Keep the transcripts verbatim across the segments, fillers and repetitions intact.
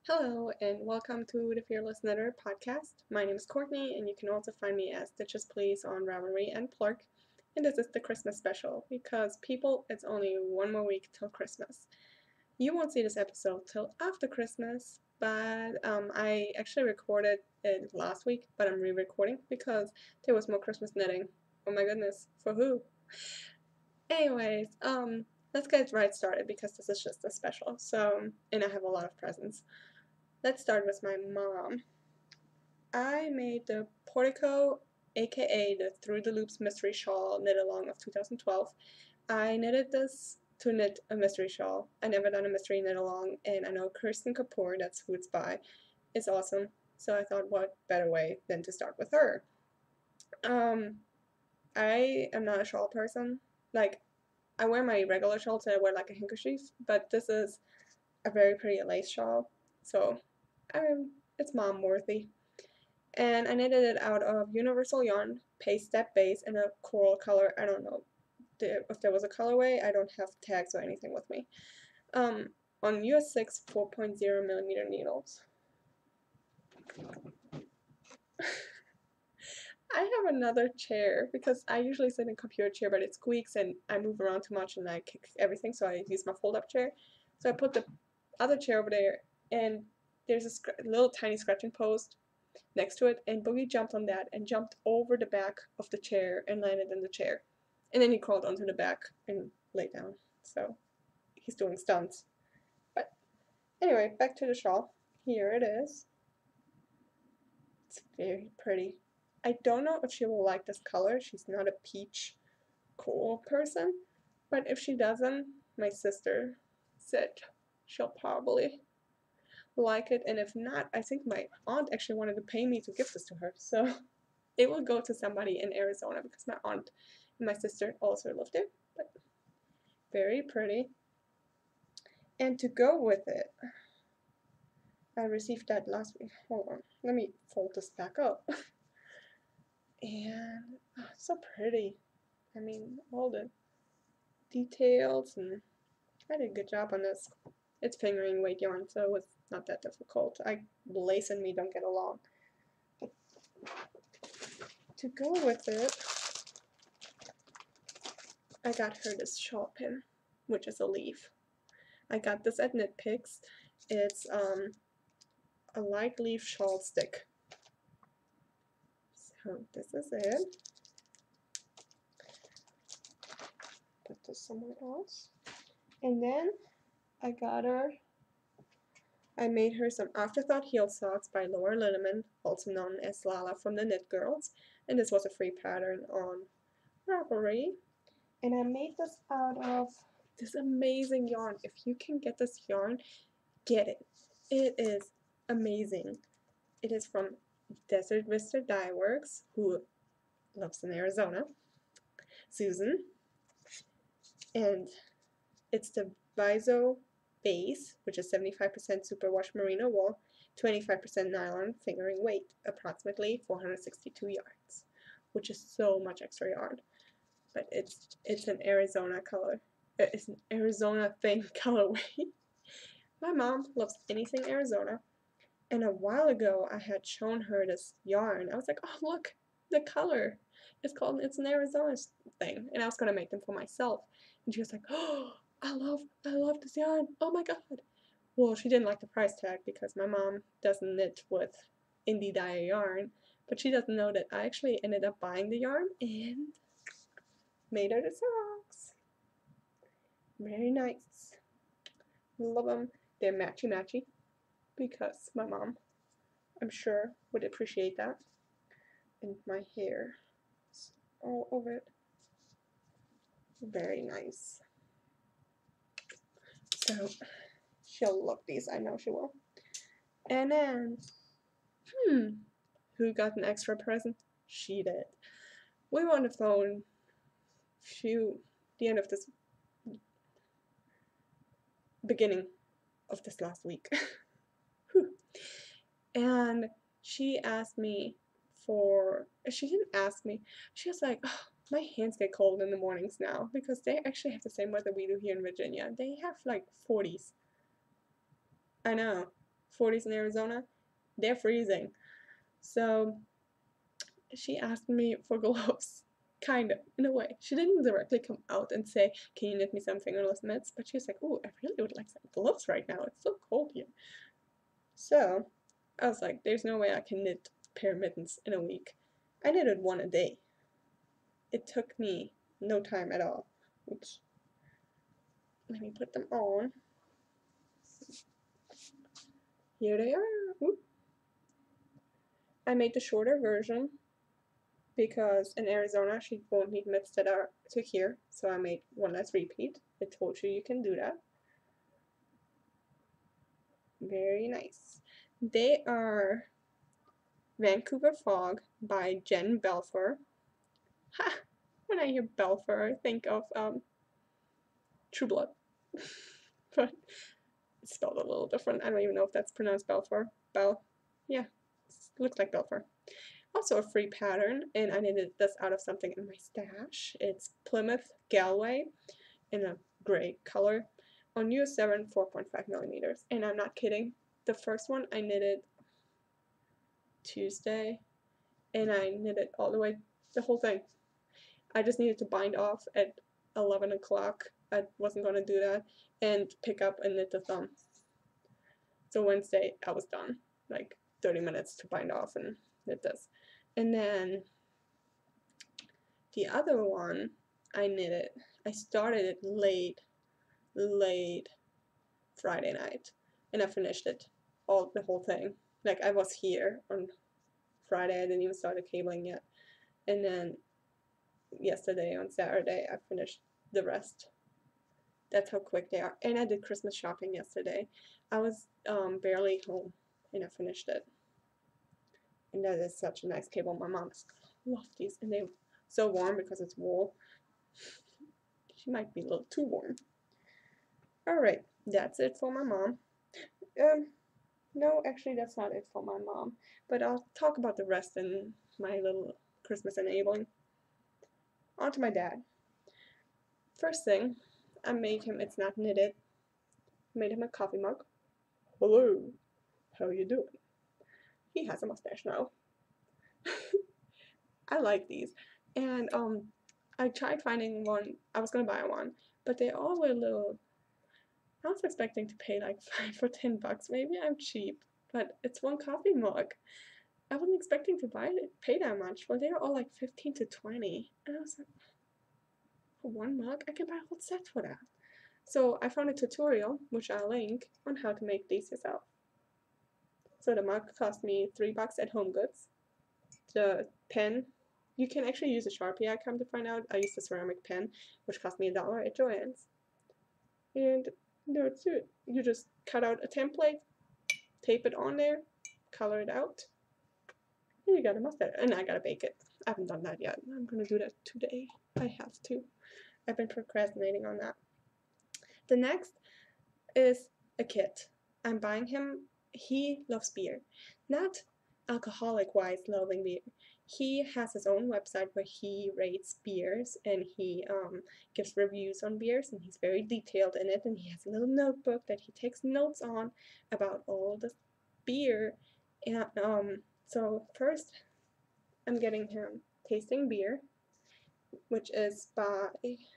Hello, and welcome to the Fearless Knitter podcast. My name is Courtney, and you can also find me as Stitches Please on Ravelry and Plurk. And this is the Christmas special because, people, it's only one more week till Christmas. You won't see this episode till after Christmas, but um, I actually recorded it last week, but I'm re recording because there was more Christmas knitting. Oh my goodness, for who? Anyways, um, let's get right started because this is just a special. So, and I have a lot of presents. Let's start with my mom. I made the Portico, aka the Through the Loops Mystery Shawl knit along of two thousand twelve. I knitted this to knit a mystery shawl. I never done a mystery knit along, and I know Kirsten Kapoor, that's who it's by, is awesome. So I thought, what better way than to start with her? Um, I am not a shawl person. Like, I wear my regular shawls and I wear like a handkerchief, but this is a very pretty lace shawl, so um, it's mom worthy. And I knitted it out of Universal Yarn, Paste Step Base, in a coral color. I don't know if there was a colorway. I don't have tags or anything with me. Um, on U S six four point zero millimeter needles. I have another chair because I usually sit in a computer chair, but it squeaks and I move around too much and I kick everything, so I use my fold-up chair. So I put the other chair over there, and there's a little tiny scratching post next to it, and Boogie jumped on that and jumped over the back of the chair and landed in the chair. And then he crawled onto the back and lay down. So he's doing stunts. But anyway, back to the shawl. Here it is. It's very pretty. I don't know if she will like this color. She's not a peach coral person. But if she doesn't, my sister said she'll probably like it. And if not, I think my aunt actually wanted to pay me to give this to her. So it will go to somebody in Arizona because my aunt and my sister also live there. But very pretty. And to go with it, I received that last week. Hold on, let me fold this back up. And oh, it's so pretty. I mean, all the details, and I did a good job on this. It's fingering weight yarn, so it was not that difficult. I lace and me don't get along. But to go with it, I got her this shawl pin, which is a leaf. I got this at Knit Picks. It's um, a light leaf shawl stick. So this is it. Put this somewhere else. And then I got her, I made her some Afterthought heel socks by Laura Linneman, also known as Lala from the Knit Girls. And this was a free pattern on Ravelry. And I made this out of this amazing yarn. If you can get this yarn, get it. It is amazing. It is from Desert Vista Dye Works, who lives in Arizona, Susan. And it's the Viso base, which is seventy-five percent superwash merino wool, twenty-five percent nylon, fingering weight, approximately four hundred sixty-two yards, which is so much extra yarn. But it's it's an Arizona color. It's an Arizona thing colorway. My mom loves anything Arizona. And a while ago, I had shown her this yarn. I was like, oh, look, the color. It's called, it's an Arizona thing. And I was going to make them for myself. And she was like, oh, I love, I love this yarn. Oh my God. Well, she didn't like the price tag because my mom doesn't knit with indie dye yarn. But she doesn't know that I actually ended up buying the yarn and made her the socks. Very nice. Love them. They're matchy matchy because my mom, I'm sure, would appreciate that. And my hair is all over it. Very nice. So she'll love these. I know she will. And then, hmm, who got an extra present? She did. We were on the phone. Few, the end of this, beginning of this last week. And she asked me for, she didn't ask me, she was like, oh, my hands get cold in the mornings now because they actually have the same weather we do here in Virginia. They have like forties. I know, forties in Arizona, they're freezing. So she asked me for gloves, kind of, in a way. She didn't directly come out and say, can you knit me some fingerless mitts? But she was like, oh, I really would like some gloves right now. It's so cold here. So I was like, there's no way I can knit a pair of mittens in a week. I knitted one a day. It took me no time at all. Oops. Let me put them on. Here they are. Oop. I made the shorter version because in Arizona she won't need mitts that are to here, so I made one less repeat. I told you you can do that. Very nice. They are Vancouver Fog by Jen Belfour. Ha! When I hear Belfour, I think of um, True Blood. But it's spelled a little different. I don't even know if that's pronounced Belfour. Bell. Yeah, it looks like Belfour. Also a free pattern, and I knitted this out of something in my stash. It's Plymouth Galway in a gray color on U S seven four point five millimeters. And I'm not kidding. The first one I knitted Tuesday, and I knitted all the way, the whole thing. I just needed to bind off at eleven o'clock. I wasn't going to do that, and pick up and knit the thumb. So Wednesday I was done, like thirty minutes to bind off and knit this. And then the other one, I knitted, I started it late, late Friday night, and I finished it, all the whole thing. Like I was here on Friday, I didn't even start the cabling yet, and then yesterday on Saturday I finished the rest. That's how quick they are. And I did Christmas shopping yesterday. I was um, barely home and I finished it. And that is such a nice cable. My mom loves these, and they're so warm because it's wool. She might be a little too warm. Alright, that's it for my mom. Um, no, actually that's not it for my mom. But I'll talk about the rest in my little Christmas enabling. On to my dad. First thing, I made him, it's not knitted, made him a coffee mug. Hello, how you doing? He has a mustache now. I like these. And um, I tried finding one, I was gonna buy one, but they all were a little, I was expecting to pay like five or ten bucks. Maybe I'm cheap, but it's one coffee mug. I wasn't expecting to buy it, pay that much. Well, they were all like fifteen to twenty. And I was like, for one mug, I can buy a whole set for that. So I found a tutorial, which I'll link, on how to make these yourself. So the mug cost me three bucks at Home Goods. The pen, you can actually use a Sharpie, I come to find out. I used a ceramic pen, which cost me a dollar at Joann's. And that's it. You just cut out a template, tape it on there, color it out, and you got a mustache. And I gotta bake it. I haven't done that yet. I'm gonna do that today. I have to. I've been procrastinating on that. The next is a kit. I'm buying him, he loves beer. Not alcoholic-wise loving beer. He has his own website where he rates beers and he um, gives reviews on beers, and he's very detailed in it, and he has a little notebook that he takes notes on about all the beer. And um, so first I'm getting him Tasting Beer, which is by,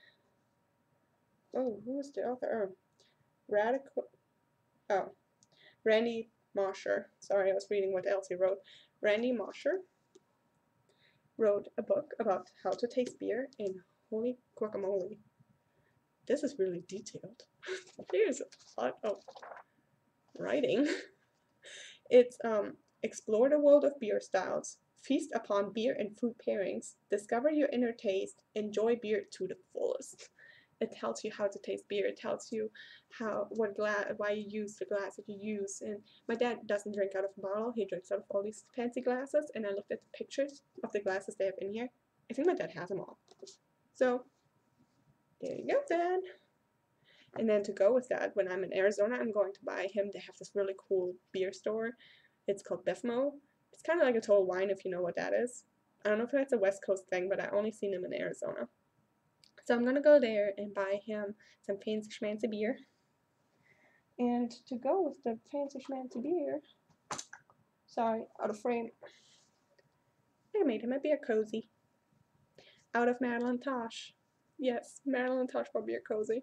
oh, who is the author? Oh, Radical, oh, Randy Mosher. Sorry, I was reading what Elsie wrote. Randy Mosher wrote a book about how to taste beer, and holy guacamole, this is really detailed. There's a lot of writing. It's um, explore the world of beer styles, feast upon beer and food pairings, discover your inner taste, enjoy beer to the fullest. It tells you how to taste beer. It tells you how, what glass, why you use the glass that you use. And my dad doesn't drink out of a bottle. He drinks out of all these fancy glasses. And I looked at the pictures of the glasses they have in here. I think my dad has them all. So there you go, Dad. And then to go with that, when I'm in Arizona, I'm going to buy him. They have this really cool beer store. It's called Bevmo. It's kind of like a Total Wine, if you know what that is. I don't know if that's a West Coast thing, but I only seen him in Arizona. So I'm gonna go there and buy him some fancy schmancy beer. And to go with the fancy schmancy beer, sorry, out of frame, I made him a beer cozy. Out of Madeline Tosh. Yes, Madeline Tosh for beer cozy.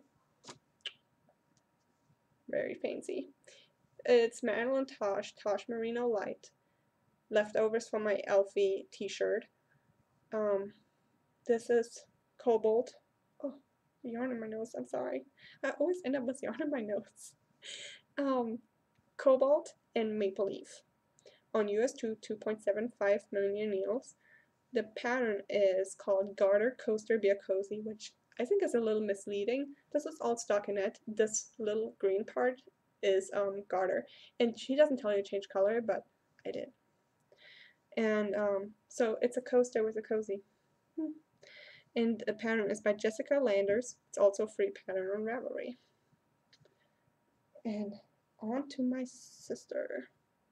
Very fancy. It's Madeline Tosh, Tosh Merino Light. Leftovers from my Elfie t-shirt. Um, this is Cobalt. Oh, yarn in my nose, I'm sorry. I always end up with yarn in my nose. Um, Cobalt and Maple Leaf. On U S two, two point seven five millimeter needles. The pattern is called Garter Coaster Beer Cozy, which I think is a little misleading. This is all stockinette. This little green part is um, garter. And she doesn't tell you to change color, but I did. And um, so it's a coaster with a cozy. Hmm. And the pattern is by Jessica Landers. It's also a free pattern on Ravelry. And on to my sister.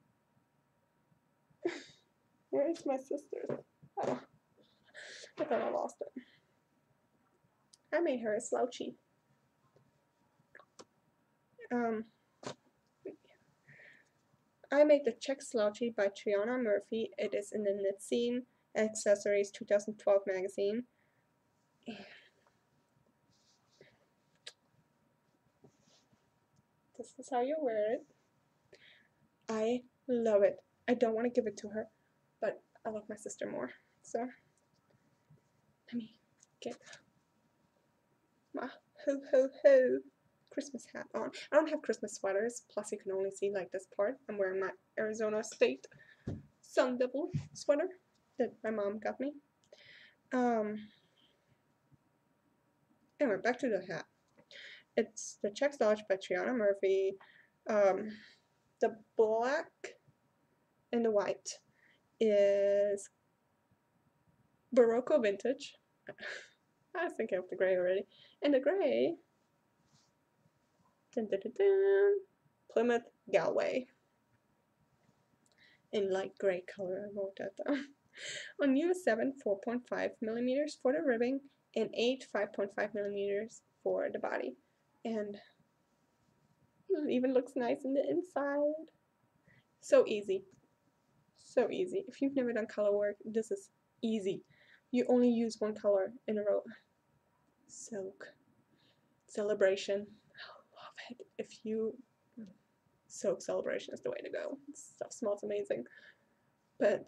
Where is my sister? Oh, I thought I lost it. I made her a slouchy. Um, I made the check slouchy by Triana Murphy. It is in the Knit Scene Accessories two thousand twelve magazine. This is how you wear it. I love it. I don't want to give it to her, but I love my sister more. So let me get my ho ho ho Christmas hat on. I don't have Christmas sweaters, plus you can only see like this part. I'm wearing my Arizona State Sun Devil sweater that my mom got me. Um, anyway, back to the hat. It's the Check Slouch by Triana Murphy. Um, the black and the white is Barocco Vintage. I was thinking of the gray already. And the gray, dun, dun, dun, dun, Plymouth Galway. In light gray color, I wrote that down. On U S seven, four point five millimeters for the ribbing, and eight, five point five millimeters for the body. And it even looks nice in the inside. So easy. So easy. If you've never done color work, this is easy. You only use one color in a row. Soak. Celebration. I love it. If you soak, Celebration is the way to go. This stuff smells amazing. But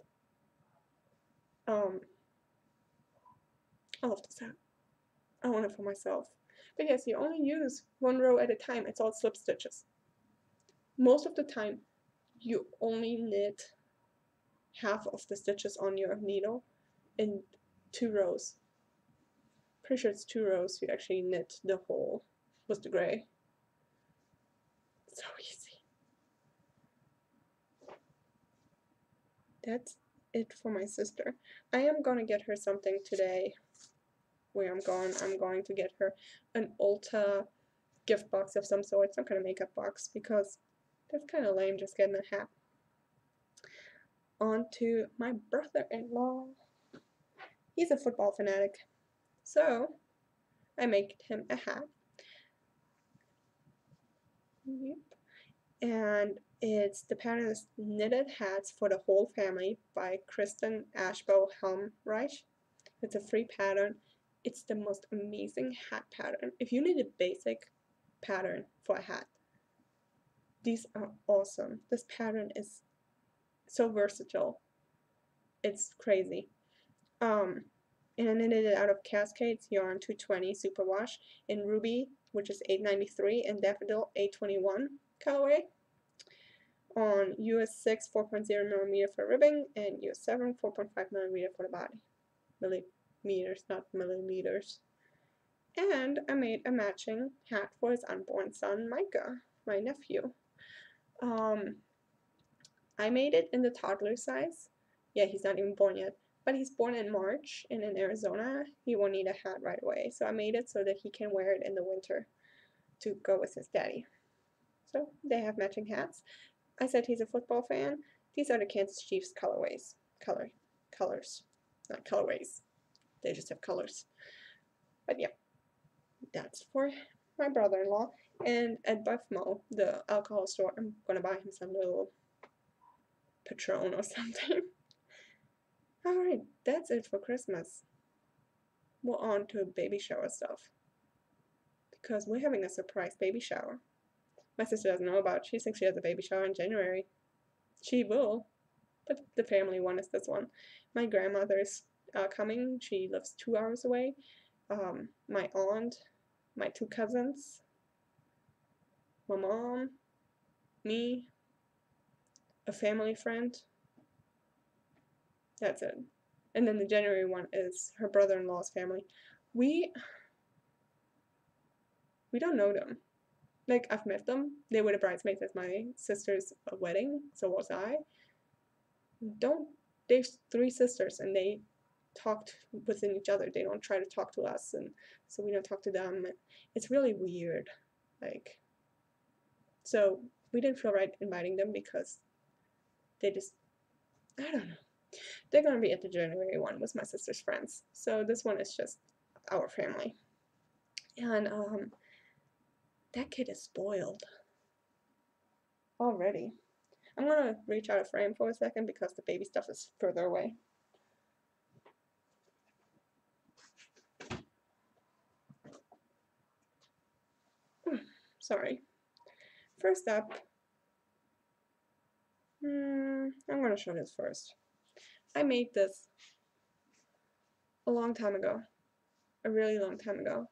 um I love this hat. I want it for myself. But yes, you only use one row at a time. It's all slip stitches. Most of the time you only knit half of the stitches on your needle in two rows. Pretty sure it's two rows. You actually knit the whole with the gray. So easy. That's it for my sister. I am gonna get her something today. Where I'm going, I'm going to get her an Ulta gift box of some sort, some kind of makeup box, because that's kind of lame just getting a hat. On to my brother-in-law. He's a football fanatic, so I made him a hat. Yep. And it's the pattern is Knitted Hats for the Whole Family by Kristen Ashbo Helmreich. It's a free pattern. It's the most amazing hat pattern. If you need a basic pattern for a hat, these are awesome. This pattern is so versatile. It's crazy. Um, and I knitted it out of Cascades Yarn two twenty Superwash in Ruby, which is eight ninety-three, and Daffodil eight twenty-one colorway. On U S six, four point zero millimeter for ribbing, and U S seven, four point five millimeter for the body. Millimeters, not milliliters. And I made a matching hat for his unborn son, Micah, my nephew. Um, I made it in the toddler size. Yeah, he's not even born yet, but he's born in March, and in Arizona, he won't need a hat right away. So I made it so that he can wear it in the winter to go with his daddy. So they have matching hats. I said he's a football fan. These are the Kansas Chiefs colorways. Color, colors, not colorways. They just have colors. But yeah, that's for my brother-in-law. And at Buffmo, the alcohol store, I'm gonna buy him some little Patron or something. Alright, that's it for Christmas. We're on to baby shower stuff. Because we're having a surprise baby shower. My sister doesn't know about it. She thinks she has a baby shower in January. She will, but the family one is this one. My grandmother is uh, coming. She lives two hours away. Um, my aunt, my two cousins, my mom, me, a family friend. That's it. And then the January one is her brother-in-law's family. We we don't know them. Like, I've met them. They were the bridesmaids at my sister's wedding, so was I. Don't There's three sisters and they talked within each other. They don't try to talk to us, and so we don't talk to them. It's really weird. Like, so we didn't feel right inviting them because they just, I don't know. They're gonna be at the January one with my sister's friends. So this one is just our family. And um that kid is spoiled already. I'm gonna reach out of frame for a second because the baby stuff is further away. Sorry. First up, hmm, I'm gonna show this first. I made this a long time ago. A really long time ago.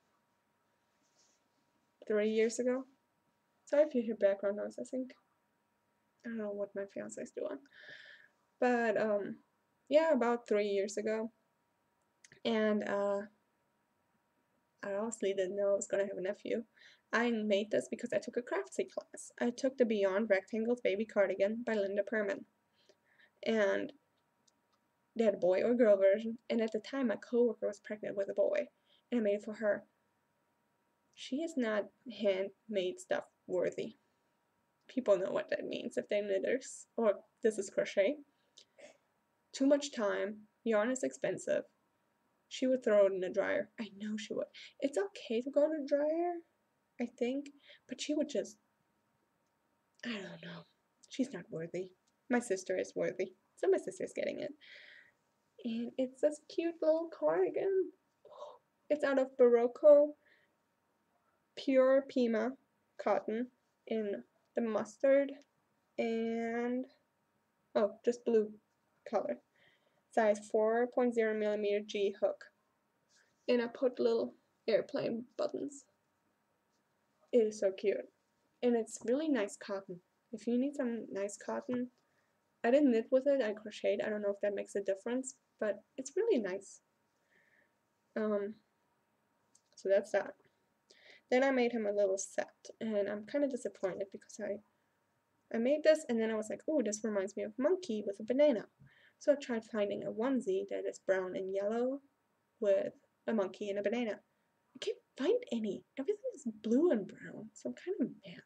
Three years ago. Sorry if you hear background noise, I think. I don't know what my fiance is doing. But, um, yeah, about three years ago. And, uh, I honestly didn't know I was gonna have a nephew. I made this because I took a craftsy class. I took the Beyond Rectangles Baby Cardigan by Linda Perman. And they had a boy or girl version, and at the time my coworker was pregnant with a boy, and I made it for her. She is not handmade stuff worthy. People know what that means if they're knitters, or this is crochet. Too much time, yarn is expensive. She would throw it in the dryer. I know she would. It's okay to go in the dryer, I think, but she would just, I don't know. She's not worthy. My sister is worthy, so my sister's getting it. And it's this cute little cardigan. It's out of Barocco pure Pima cotton in the mustard and, oh, just blue color. Size four point zero millimeter G hook. And I put little airplane buttons. It is so cute. And it's really nice cotton. If you need some nice cotton, I didn't knit with it, I crocheted. I don't know if that makes a difference, but it's really nice. Um, so that's that. Then I made him a little set, and I'm kind of disappointed because I I made this, and then I was like, oh, this reminds me of Monkey with a banana. So I tried finding a onesie that is brown and yellow with a monkey and a banana. I can't find any. Everything is blue and brown, so I'm kind of mad.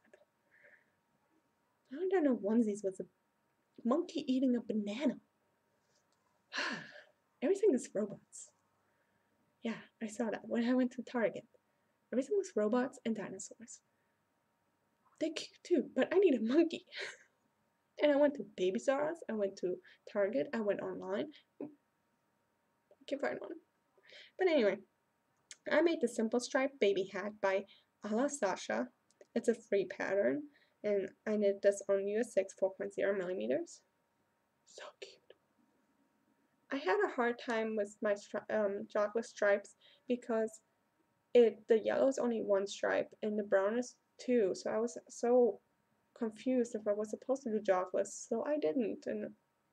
I don't know onesies with a monkey eating a banana. Everything is robots. Yeah, I saw that when I went to Target. Everything was robots and dinosaurs. They're cute too, but I need a monkey. And I went to Baby Zara's, I went to Target, I went online. I can't find one. But anyway, I made the Simple Stripe Baby Hat by Ala Sasha. It's a free pattern, and I knit this on U S six four point zero millimeters. So cute. I had a hard time with my um, chocolate stripes because it the yellow is only one stripe and the brown is two, so I was so confused if I was supposed to do jogless, so I didn't, and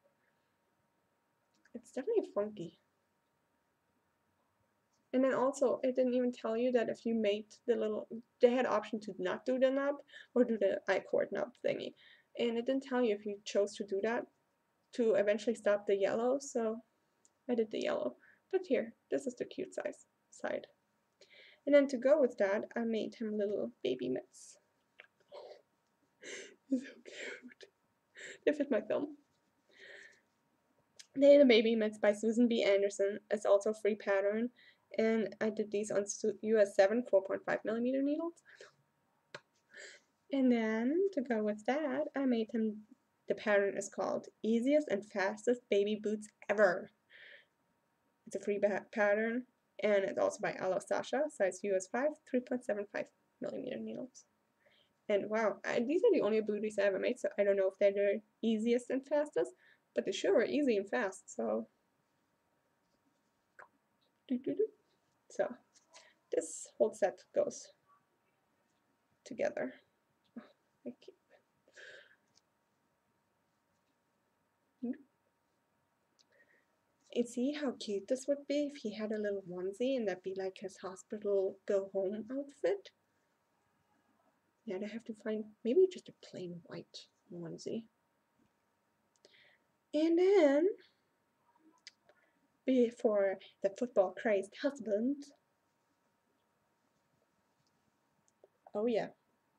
it's definitely funky. And then also, it didn't even tell you that if you made the little, they had option to not do the nub or do the I-cord nub thingy, and it didn't tell you if you chose to do that to eventually stop the yellow, so I did the yellow. But here, this is the cute size side. And then to go with that, I made him little baby mitts. So cute. They fit my thumb. They the Baby Mitts by Susan B. Anderson. It's also a free pattern. And I did these on U S seven four point five millimeter needles. And then to go with that, I made him, the pattern is called Easiest and Fastest Baby Boots Ever. It's a free pattern, and it's also by Alo Sasha, size U S five, three point seven five millimeter needles. And wow, I, these are the only booties I ever made, so I don't know if they're the easiest and fastest, but they sure are easy and fast, so. Doo -doo -doo. So, this whole set goes together. Oh, I keep. And see how cute this would be if he had a little onesie and that'd be like his hospital go home outfit. Yeah, I have to find maybe just a plain white onesie. And then, before the football crazed husband, oh yeah,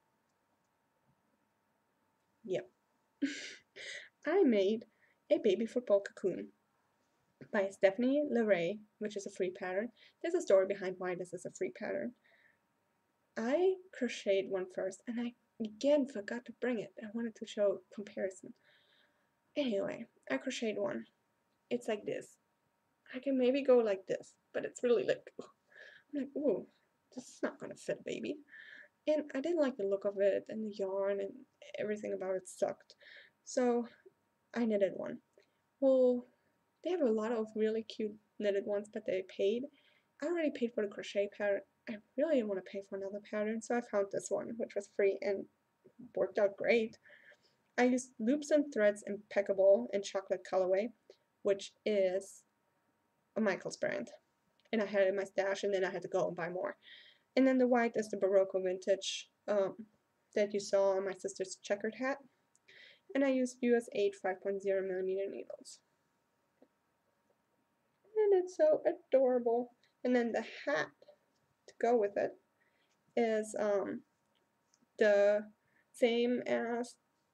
yep, I made a baby football cocoon by Stephanie LeRae, which is a free pattern. There's a story behind why this is a free pattern. I crocheted one first, and I again forgot to bring it. I wanted to show comparison. Anyway, I crocheted one. It's like this. I can maybe go like this, but it's really like, I'm like, ooh, this is not gonna fit a baby. And I didn't like the look of it, and the yarn and everything about it sucked. So I knitted one. Well, they have a lot of really cute knitted ones, but they paid. I already paid for the crochet pattern. I really didn't want to pay for another pattern, so I found this one, which was free and worked out great. I used Loops and Threads Impeccable in chocolate colorway, which is a Michaels brand. And I had it in my stash, and then I had to go and buy more. And then the white is the Barocco Vintage um, that you saw on my sister's checkered hat. And I used U S eight five point zero millimeter needles. And it's so adorable. And then the hat to go with it is um, the same as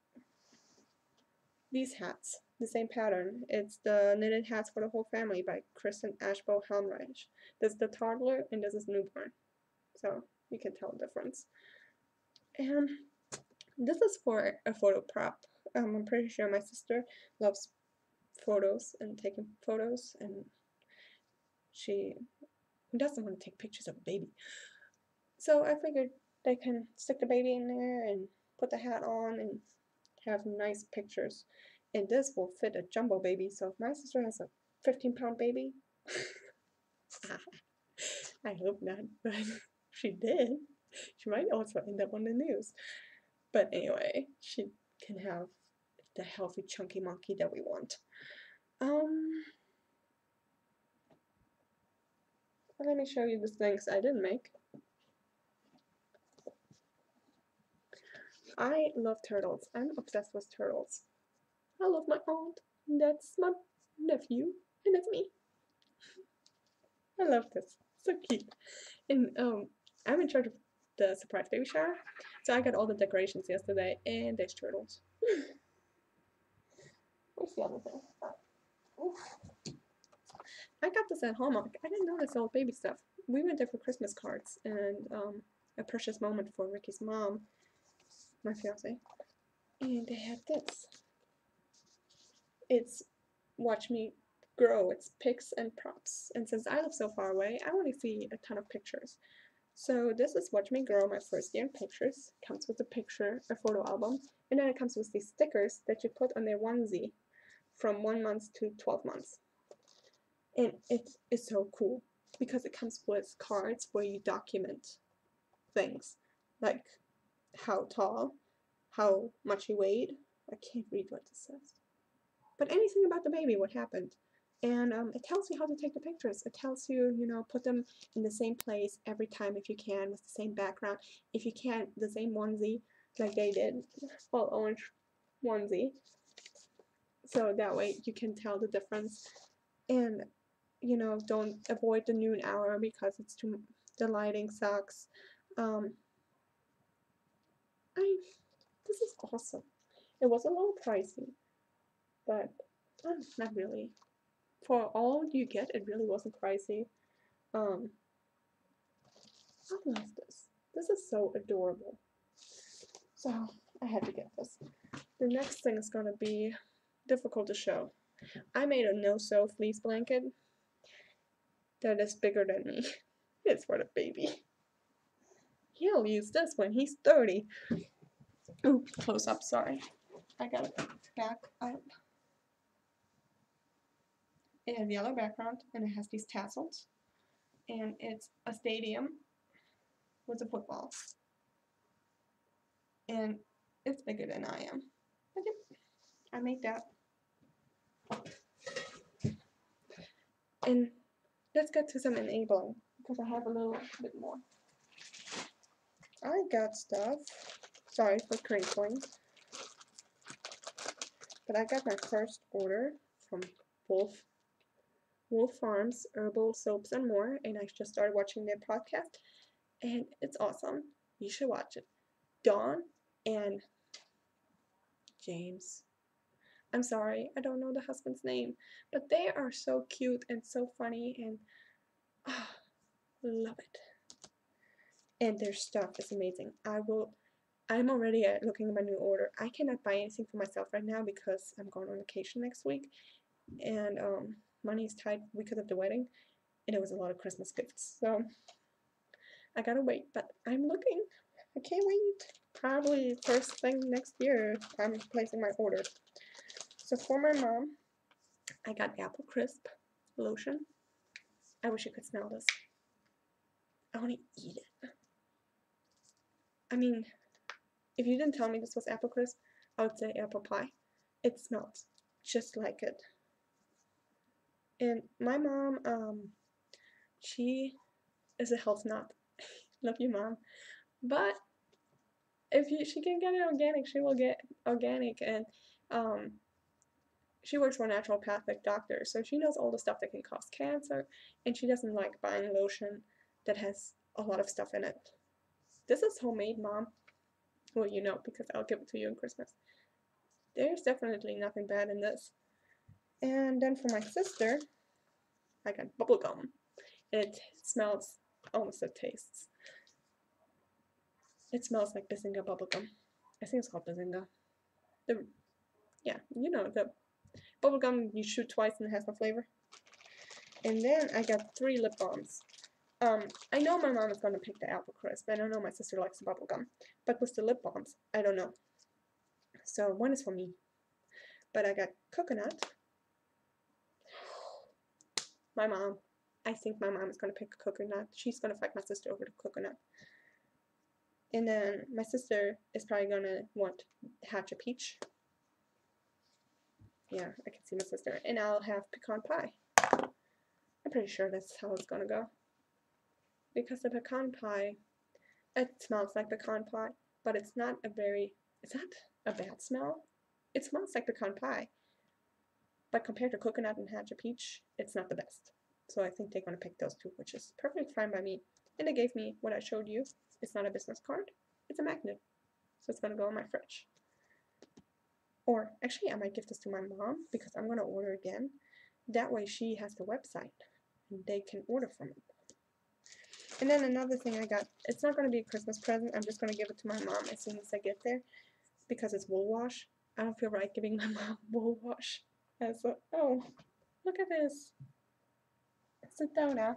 these hats, the same pattern. It's the Knitted Hats for the Whole Family by Kristen Ashbow Helmreich. This is the toddler and this is newborn. So you can tell the difference. And this is for a photo prop. Um, I'm pretty sure my sister loves photos and taking photos, and she doesn't want to take pictures of a baby. So I figured they can stick the baby in there and put the hat on and have nice pictures. And this will fit a jumbo baby, so if my sister has a fifteen pound baby, I hope not, but if she did, she might also end up on the news. But anyway, she can have the healthy chunky monkey that we want. Um, let me show you the things I didn't make. I love turtles. I'm obsessed with turtles. I love my aunt. That's my nephew, and that's me. I love this. So cute. And um, I'm in charge of the surprise baby shower, so I got all the decorations yesterday, and there's turtles. Where's the other thing? Oof. I got this at Hallmark. I didn't know they sold baby stuff. We went there for Christmas cards and um, a precious moment for Ricky's mom, my fiance, and they had this. It's Watch Me Grow. It's pics and props. And since I live so far away, I want to see a ton of pictures. So this is Watch Me Grow, my first year in pictures. It comes with a picture, a photo album, and then it comes with these stickers that you put on their onesie from one month to twelve months. And it is so cool because it comes with cards where you document things like how tall, how much he weighed. I can't read what this says. But anything about the baby, what happened. And um, it tells you how to take the pictures. It tells you, you know, put them in the same place every time if you can, with the same background. If you can't, the same onesie, like they did, all orange onesie. So that way you can tell the difference. And, you know, don't avoid the noon hour because it's too, the lighting sucks. Um, I, this is awesome. It was a little pricey, but uh, not really. For all you get, it really wasn't pricey. Um, I love this. This is so adorable. So I had to get this. The next thing is going to be difficult to show. I made a no-sew fleece blanket that is bigger than me. It's for the baby. He'll use this when he's thirty. Ooh, close up, sorry. I got it back up. It has yellow background and it has these tassels. And it's a stadium with a football. And it's bigger than I am. But yep, I made that. And let's get to some enabling, because I have a little bit more. I got stuff. Sorry for crinkling. But I got my first order from Wolf Wolf Farms Herbal Soaps and More, and I just started watching their podcast, and it's awesome. You should watch it. Dawn and James. I'm sorry, I don't know the husband's name, but they are so cute and so funny, and oh, love it. And their stuff is amazing. I will. I'm already at looking at my new order. I cannot buy anything for myself right now because I'm going on vacation next week, and um, money is tight because of the wedding, and it was a lot of Christmas gifts. So I gotta wait, but I'm looking. I can't wait. Probably first thing next year, I'm placing my order. So for my mom, I got Apple Crisp lotion. I wish you could smell this. I want to eat it. I mean, if you didn't tell me this was Apple Crisp, I would say apple pie. It smells just like it. And my mom, um, she is a health nut. Love you, Mom. But if you, she can get it organic, she will get organic. And um, she works for a naturopathic doctor, so she knows all the stuff that can cause cancer, and she doesn't like buying lotion that has a lot of stuff in it. This is homemade, Mom. Well, you know, because I'll give it to you on Christmas. There's definitely nothing bad in this. And then for my sister, I got bubblegum. It smells almost it tastes. It smells like Bazinga bubblegum. I think it's called Bazinga. The, yeah, you know, the bubblegum you shoot twice and it has no flavor. And then I got three lip balms. Um, I know my mom is going to pick the Apple Crisp, and I know my sister likes the bubblegum. But with the lip balms, I don't know. So one is for me. But I got coconut. My mom. I think my mom is going to pick coconut. She's going to fight my sister over the coconut. And then my sister is probably going to want Hatch a Peach. Yeah, I can see my sister. And I'll have pecan pie. I'm pretty sure that's how it's going to go. Because the pecan pie, it smells like pecan pie, but it's not a very, it's not a bad smell. It smells like pecan pie. But compared to coconut and Hatch a Peach, it's not the best. So I think they're going to pick those two, which is perfectly fine by me. And they gave me what I showed you. It's not a business card. It's a magnet. So it's going to go in my fridge. Or, actually, I might give this to my mom because I'm going to order again. That way she has the website and they can order from it. And then another thing I got, it's not going to be a Christmas present. I'm just going to give it to my mom as soon as I get there because it's wool wash. I don't feel right giving my mom wool wash. As a, oh, look at this. Sit down now.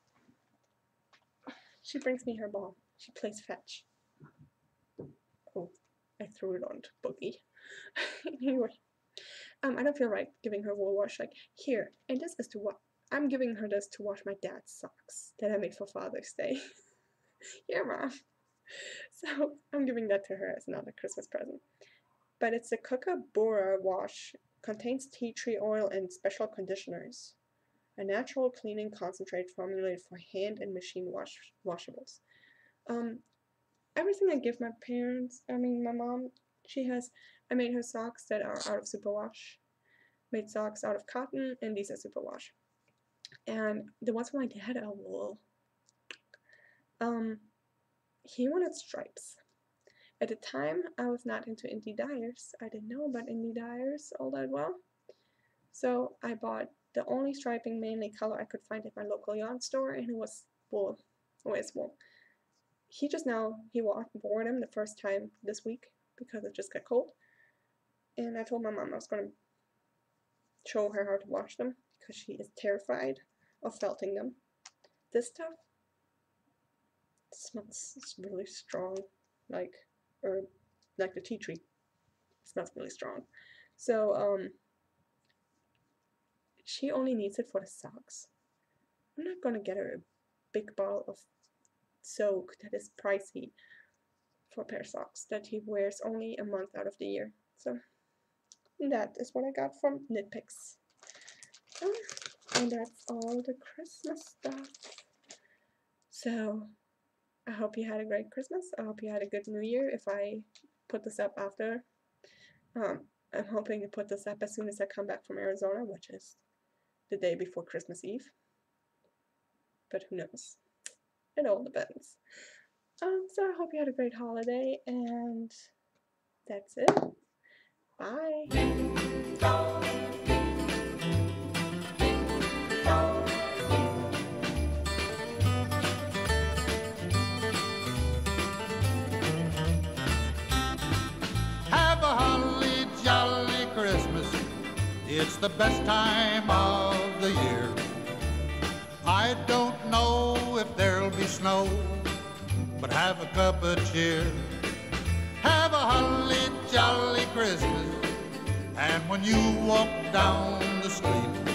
She brings me her ball. She plays fetch. Oh, I threw it on to Boogie. Anyway, um, I don't feel right giving her wool wash. Like, here, and this is to what I'm giving her this to wash my dad's socks that I made for Father's Day. Here, Mom. So I'm giving that to her as another Christmas present. But it's a Kookaburra wash. Contains tea tree oil and special conditioners. A natural cleaning concentrate formulated for hand and machine wash washables. Um, everything I give my parents, I mean my mom, she has, I made her socks that are out of superwash. Made socks out of cotton, and these are superwash. And the ones for my dad are wool. Um, he wanted stripes. At the time, I was not into indie dyers. I didn't know about indie dyers all that well. So I bought the only striping mainly color I could find at my local yarn store, and it was wool. Or it's wool. he just now, he wore them the first time this week because it just got cold. And I told my mom I was going to show her how to wash them because she is terrified of felting them. This stuff smells it's really strong, like, or like the tea tree. It smells really strong. So, um, she only needs it for the socks. I'm not going to get her a big bottle of soak that is pricey for a pair of socks that he wears only a month out of the year. So that is what I got from Knitpicks. Um, and that's all the Christmas stuff. So I hope you had a great Christmas. I hope you had a good New Year. If I put this up after, um, I'm hoping to put this up as soon as I come back from Arizona, which is the day before Christmas Eve. But who knows? It all depends. Um, so I hope you had a great holiday, and that's it. Bye. Have a holly jolly Christmas. It's the best time of the year. I don't know if there'll be snow, but have a cup of cheer. Have a holly jolly Christmas, and when you walk down the street,